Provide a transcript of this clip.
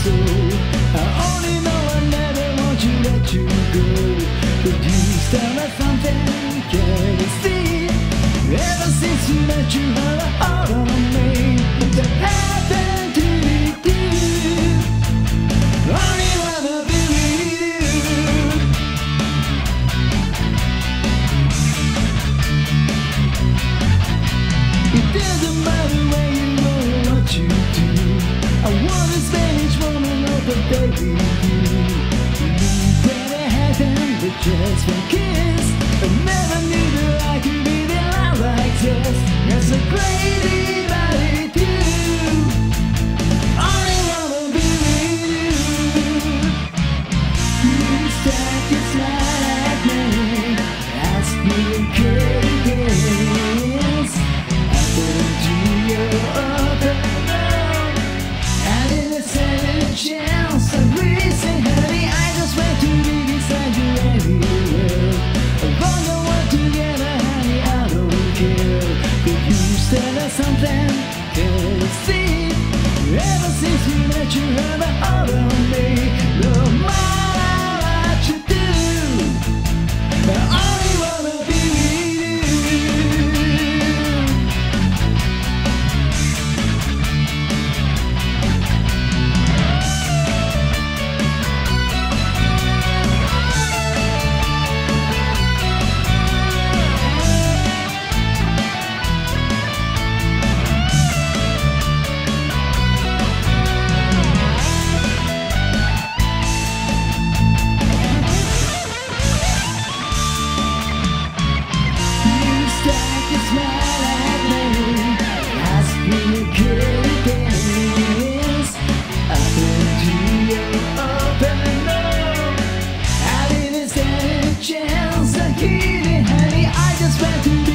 so. I only know I never want to let you go, but you still have something can't see. Ever since you met you had a heart on me that happened to you. Only wanna be with you. It doesn't matter where you go or what you do. I wanna spend each moment of the day with you. Better heaven with just one kiss. I never knew that I could be the love like this. It's a crazy body too. Only wanna be with you. You start to smile at me, ask me okay again. I went to your open door. I didn't stand a chance. I really said, honey, I just went to be beside you everywhere. I wonder what together, honey, I don't care. But you said there's something can't see. Ever since you met, you have a heart on me. No matter what you do, I only wanna be with you. You start to smile at me, ask me again. I went to your open door. I didn't stand a chance. I hit it, honey. I just went to